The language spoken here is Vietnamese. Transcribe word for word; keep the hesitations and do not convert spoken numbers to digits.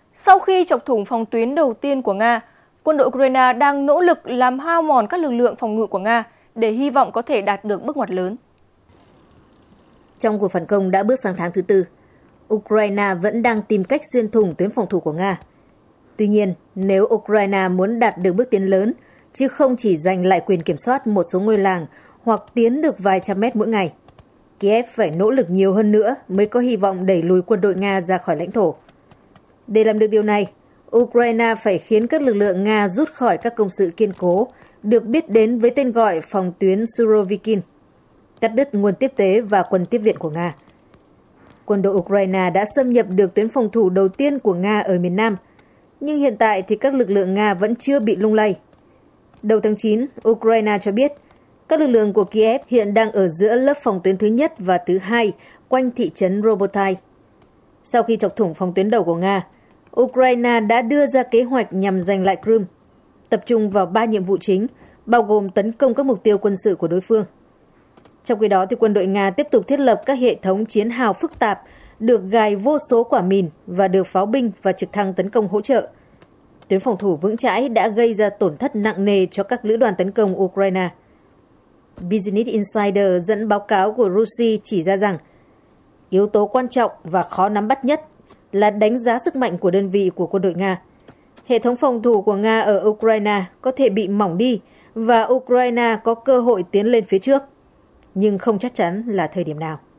Sau khi chọc thủng phòng tuyến đầu tiên của Nga, quân đội Ukraine đang nỗ lực làm hao mòn các lực lượng phòng ngự của Nga để hy vọng có thể đạt được bước ngoặt lớn. Trong cuộc phản công đã bước sang tháng thứ tư, Ukraine vẫn đang tìm cách xuyên thủng tuyến phòng thủ của Nga. Tuy nhiên, nếu Ukraine muốn đạt được bước tiến lớn, chứ không chỉ giành lại quyền kiểm soát một số ngôi làng hoặc tiến được vài trăm mét mỗi ngày, Kiev phải nỗ lực nhiều hơn nữa mới có hy vọng đẩy lùi quân đội Nga ra khỏi lãnh thổ. Để làm được điều này, Ukraine phải khiến các lực lượng Nga rút khỏi các công sự kiên cố, được biết đến với tên gọi phòng tuyến Surovikin, cắt đứt nguồn tiếp tế và quân tiếp viện của Nga. Quân đội Ukraine đã xâm nhập được tuyến phòng thủ đầu tiên của Nga ở miền Nam, nhưng hiện tại thì các lực lượng Nga vẫn chưa bị lung lay. Đầu tháng chín, Ukraine cho biết các lực lượng của Kiev hiện đang ở giữa lớp phòng tuyến thứ nhất và thứ hai quanh thị trấn Robotai. Sau khi chọc thủng phòng tuyến đầu của Nga, Ukraine đã đưa ra kế hoạch nhằm giành lại Crimea, tập trung vào ba nhiệm vụ chính, bao gồm tấn công các mục tiêu quân sự của đối phương. Trong khi đó, thì quân đội Nga tiếp tục thiết lập các hệ thống chiến hào phức tạp, được gài vô số quả mìn và được pháo binh và trực thăng tấn công hỗ trợ. Tuyến phòng thủ vững chãi đã gây ra tổn thất nặng nề cho các lữ đoàn tấn công Ukraine. Business Insider dẫn báo cáo của Russia chỉ ra rằng yếu tố quan trọng và khó nắm bắt nhất là đánh giá sức mạnh của đơn vị của quân đội Nga. Hệ thống phòng thủ của Nga ở Ukraine có thể bị mỏng đi và Ukraine có cơ hội tiến lên phía trước, nhưng không chắc chắn là thời điểm nào.